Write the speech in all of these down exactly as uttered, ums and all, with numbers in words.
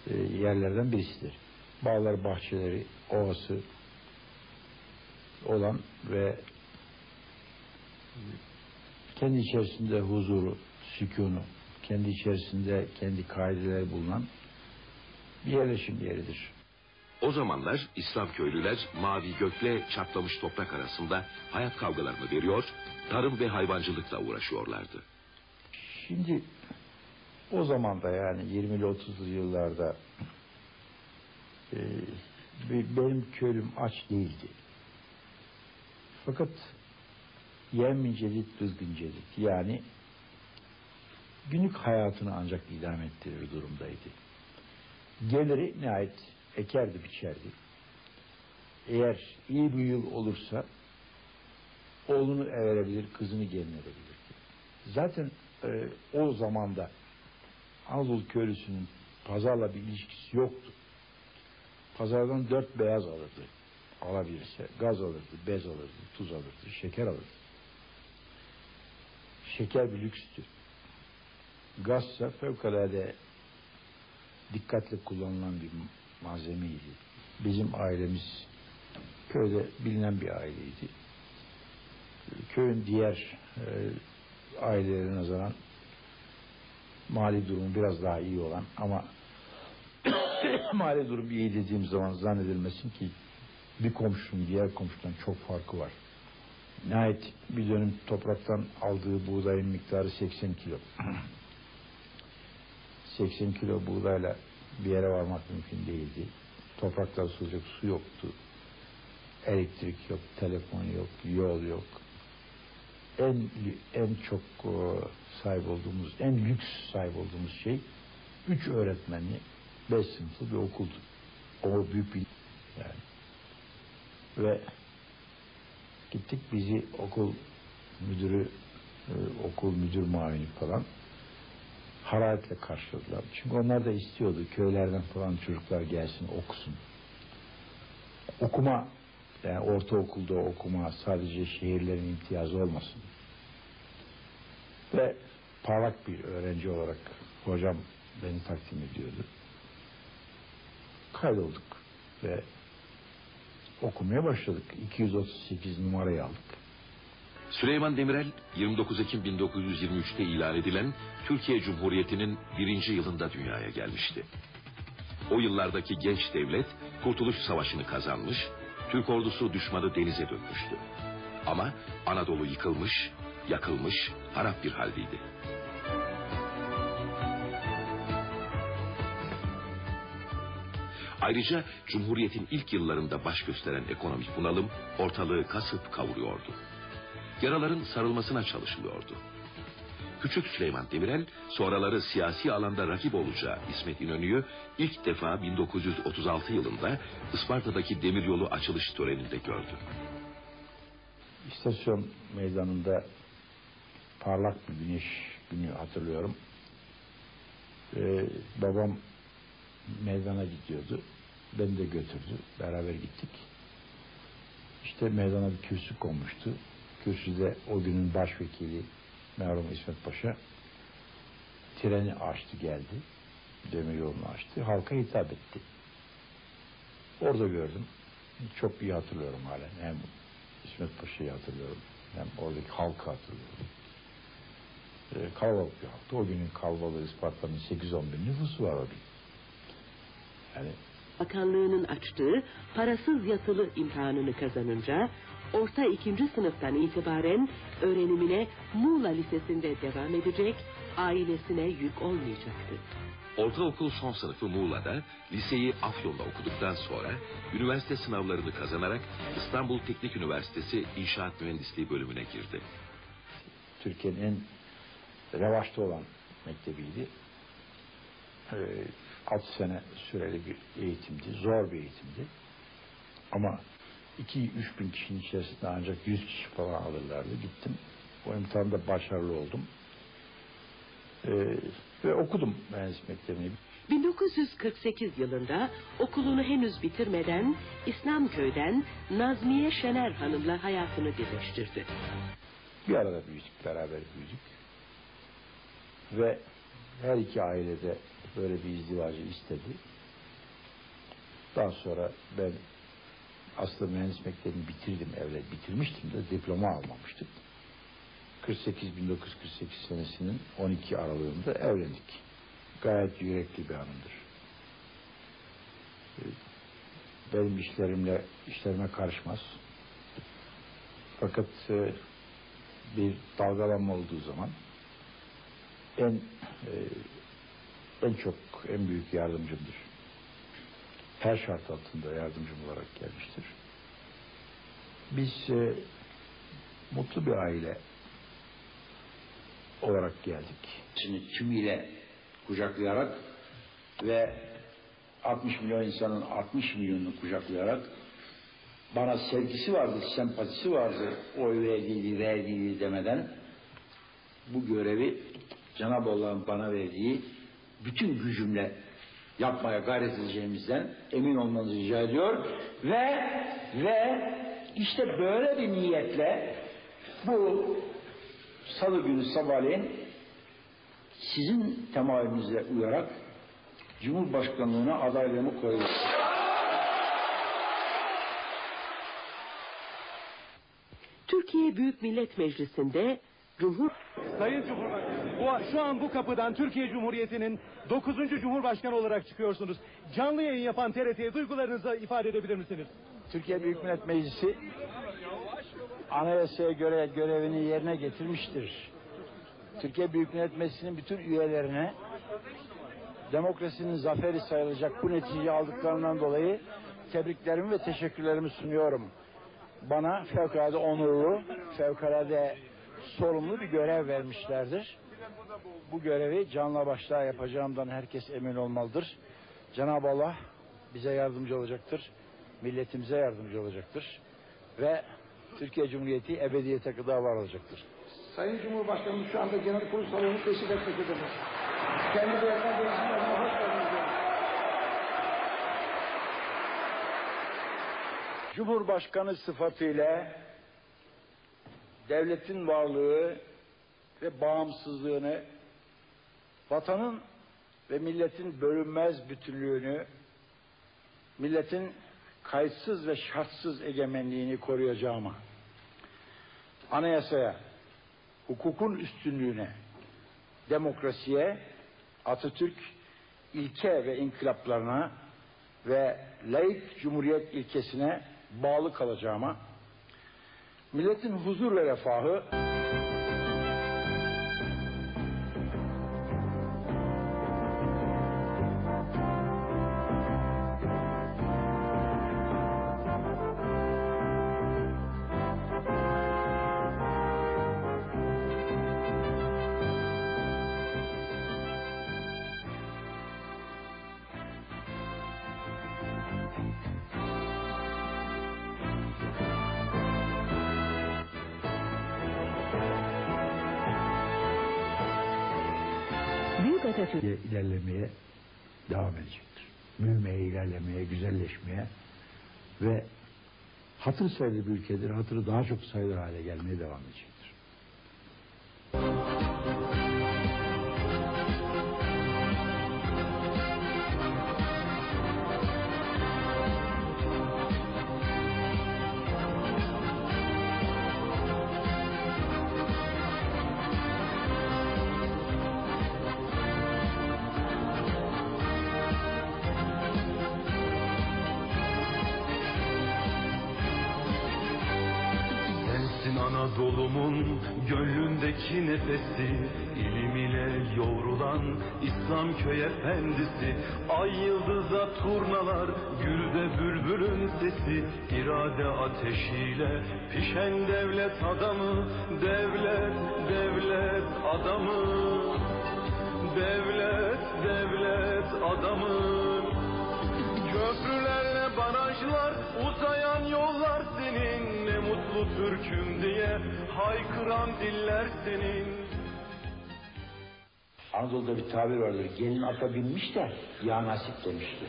e, yerlerden birisidir. Bağlar, bahçeleri, ovası olan ve kendi içerisinde huzuru, sükûnu, kendi içerisinde kendi kaideleri bulunan bir yerleşim yeridir. O zamanlar İslam köylüler mavi gökle çatlamış toprak arasında hayat kavgalarını veriyor, tarım ve hayvancılıkla uğraşıyorlardı. Şimdi o zaman da yani yirmili otuzlu yıllarda e, benim köylüm aç değildi. Fakat yemin cedid rızgın cedid, yani günlük hayatını ancak idame ettirir durumdaydı. Geliri nihayet ekerdi, biçerdi. Eğer iyi bir yıl olursa oğlunu everebilir, kızını gelin edebilirdi. Zaten e, o zamanda Anadolu köylüsünün pazarla bir ilişkisi yoktu. Pazardan dört beyaz alırdı. Alabilirse gaz alırdı, bez alırdı, tuz alırdı, şeker alırdı. Şeker bir lükstü. Gazsa fevkalade dikkatli kullanılan bir malzemeydi. Bizim ailemiz köyde bilinen bir aileydi. Köyün diğer e, ailelerine nazaran mali durumu biraz daha iyi olan ama mali durum iyi dediğim zaman zannedilmesin ki bir komşunun diğer komşudan çok farkı var. Nihayet bir dönüm topraktan aldığı buğdayın miktarı seksen kilo. seksen kilo buğdayla bir yere varmak mümkün değildi. Topraktan sulayacak su yoktu. Elektrik yok, telefon yok, yol yok. En en çok sahip olduğumuz, en lüks sahip olduğumuz şey üç öğretmenli, beş sınıflı bir okuldu. O büyük bir yani. Ve gittik, bizi okul müdürü, e, okul müdür muavini falan hararetle karşıladılar. Çünkü onlar da istiyordu köylerden falan çocuklar gelsin, okusun. Okuma, yani ortaokulda okuma sadece şehirlerin imtiyazı olmasın. Ve parlak bir öğrenci olarak hocam beni takdim ediyordu. Kaydolduk ve okumaya başladık. iki yüz otuz sekiz numarayı aldık. Süleyman Demirel, yirmi dokuz Ekim bin dokuz yüz yirmi üç'te ilan edilen Türkiye Cumhuriyeti'nin birinci yılında dünyaya gelmişti. O yıllardaki genç devlet Kurtuluş Savaşı'nı kazanmış, Türk ordusu düşmanı denize dökmüştü. Ama Anadolu yıkılmış, yakılmış, harap bir haldeydi. Ayrıca Cumhuriyet'in ilk yıllarında baş gösteren ekonomik bunalım ortalığı kasıp kavuruyordu. Yaraların sarılmasına çalışılıyordu. Küçük Süleyman Demirel, sonraları siyasi alanda rakip olacağı İsmet İnönü'yü ilk defa bin dokuz yüz otuz altı yılında Isparta'daki demiryolu açılış töreninde gördü. İstasyon meydanında parlak bir güneş günü hatırlıyorum. Ee, babam meydana gidiyordu. Beni de götürdü. Beraber gittik. İşte meydana bir kürsü konmuştu. Kürsüde o günün başvekili merhum İsmet Paşa treni açtı, geldi. Demiryolunu açtı. Halka hitap etti. Orada gördüm. Çok iyi hatırlıyorum hala. Hem İsmet Paşa'yı hatırlıyorum. Hem oradaki halkı hatırlıyorum. Ee, kalabalık bir halktı. O günün kalabalığı Isparta'nın sekiz on bin nüfusu var o gün. Yani Bakanlığının açtığı parasız yatılı imtihanını kazanınca orta ikinci sınıftan itibaren öğrenimine Muğla Lisesi'nde devam edecek, ailesine yük olmayacaktı. Ortaokul son sınıfı Muğla'da, liseyi Afyon'da okuduktan sonra üniversite sınavlarını kazanarak İstanbul Teknik Üniversitesi İnşaat Mühendisliği bölümüne girdi. Türkiye'nin en revaçta olan mektebiydi. Ee, altı sene süreli bir eğitimdi, zor bir eğitimdi. Ama iki üç bin kişinin içerisinde ancak yüz kişi falan alırlardı. Gittim, o imtihanda başarılı oldum. Ee, ve okudum mühendislik mektebini. bin dokuz yüz kırk sekiz yılında okulunu henüz bitirmeden İslamköy'den Nazmiye Şener Hanım'la hayatını birleştirdi. Bir arada büyüdük, beraber büyüdük. Ve her iki ailede böyle bir izdivacı istedi. Daha sonra ben aslında mühendis mektebini bitirdim, evlet bitirmiştim de diploma almamıştım. kırk sekiz bin dokuz yüz kırk sekiz senesinin on iki Aralığında evlendik. Gayet yürekli bir hanımdır. Benim işlerimle işlerime karışmaz. Fakat e, bir dalgalanma olduğu zaman en e, en çok en büyük yardımcımdır. Her şart altında yardımcım olarak gelmiştir. Biz e, mutlu bir aile olarak geldik. Şimdi tümüyle kucaklayarak ve altmış milyon insanın altmış milyonunu kucaklayarak bana sevgisi vardı, sempatisi vardı, oy verdiği, verdiği demeden bu görevi Cenab-ı Allah'ın bana verdiği bütün gücümle yapmaya gayret edeceğimizden emin olmanızı rica ediyor ve ve işte böyle bir niyetle bu salı günü sabahleyin sizin temayülünüze uyarak Cumhurbaşkanlığına adaylığımı koyuyorum. Türkiye Büyük Millet Meclisi'nde Cumhur... Sayın Cumhurbaşkanı, bu, şu an bu kapıdan Türkiye Cumhuriyeti'nin dokuzuncu Cumhurbaşkanı olarak çıkıyorsunuz. Canlı yayın yapan T R T'ye duygularınızı ifade edebilir misiniz? Türkiye Büyük Millet Meclisi anayasaya göre görevini yerine getirmiştir. Türkiye Büyük Millet Meclisi'nin bütün üyelerine demokrasinin zaferi sayılacak bu neticeyi aldıklarından dolayı tebriklerimi ve teşekkürlerimi sunuyorum. Bana fevkalade onurlu, fevkalade sorumlu bir görev vermişlerdir. Bu görevi canla başla yapacağımdan herkes emin olmalıdır. Cenab-ı Allah bize yardımcı olacaktır, milletimize yardımcı olacaktır ve Türkiye Cumhuriyeti ebediyete kadar var olacaktır. Sayın Cumhurbaşkanımız şu anda Genel Kurul Salonu'nu teşrif etmektedir. Kendi beyazlar değişimlerine hoş geldiniz. Cumhurbaşkanı sıfatıyla devletin varlığı ve bağımsızlığını, vatanın ve milletin bölünmez bütünlüğünü, milletin kayıtsız ve şartsız egemenliğini koruyacağıma, anayasaya, hukukun üstünlüğüne, demokrasiye, Atatürk ilke ve inkılaplarına ve laik cumhuriyet ilkesine bağlı kalacağıma, milletin huzur ve refahı, ilerlemeye devam edecektir. Büyümeye, ilerlemeye, güzelleşmeye ve hatır sayılır bir ülkedir. Hatırı daha çok sayılır hale gelmeye devam edecektir. Anadolu'mun gönlündeki nefesi, ilim ile yoğrulan İslam köy efendisi. Ay yıldıza turnalar, gülde bülbülün sesi, irade ateşiyle pişen devlet adamı, devlet, devlet adamı, devlet, devlet adamı. Köprülerle barajlar, uzayan yollar senin, ne mutlu Türk'üm diye haykıran diller senin. Anadolu'da bir tabir vardır, gelin ata binmiş de ya nasip demişti.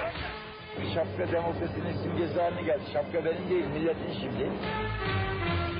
Şapka demokrasinin simgesi haline geldi. Şapka benim değil, milletin şimdi.